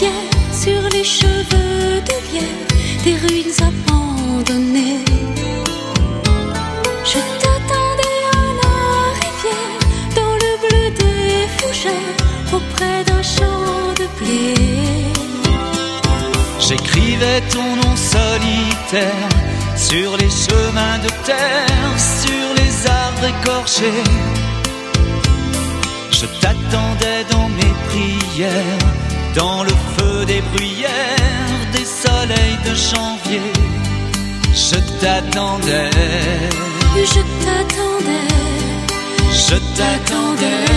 rivière, sur les cheveux de lierre, des ruines abandonnées. Je t'attendais à la rivière, dans le bleu des fougères, auprès d'un champ de blé. J'écrivais ton nom solitaire sur les chemins de terre, sur les arbres écorchés. Je t'attendais dans mes prières, dans le feu des bruyères, des soleils de janvier. Je t'attendais, je t'attendais, je t'attendais.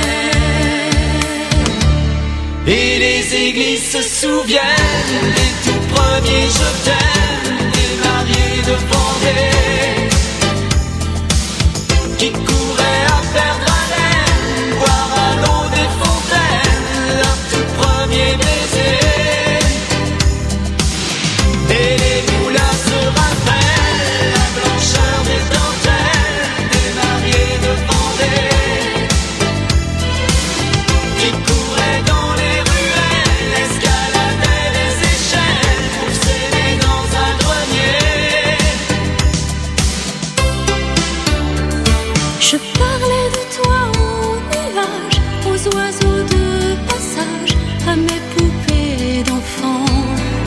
Et les églises se souviennent des tout premiers je t'aime, des mariés de Vendée qui couraient à perdre haleine, boire à l'eau des fontaines leur tout premier baiser. Et les moulins se rappellent la blancheur des dentelles des mariés de Vendée qui couraient dans les ruelles, escaladaient les échelles pour s'aimer dans un grenier. Je parlais de toi aux nuages, aux oiseaux de passage, à mes poupées d'enfants.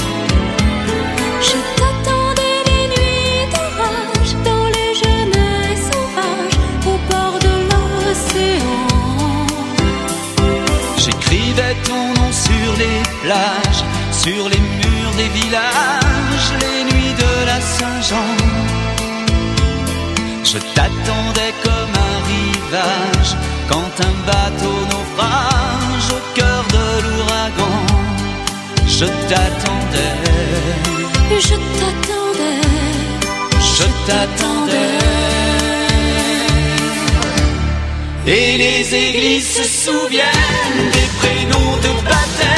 Je t'attendais les nuits d'orage, dans les genêts sauvages, au bord de l'océan. J'écrivais ton nom sur les plages, sur les murs des villages, les nuits de la Saint-Jean. Je t'attendais comme un rivage, quand un bateau naufrage au cœur de l'ouragan. Je t'attendais, Je t'attendais, je t'attendais. Et les églises se souviennent des prénoms de baptême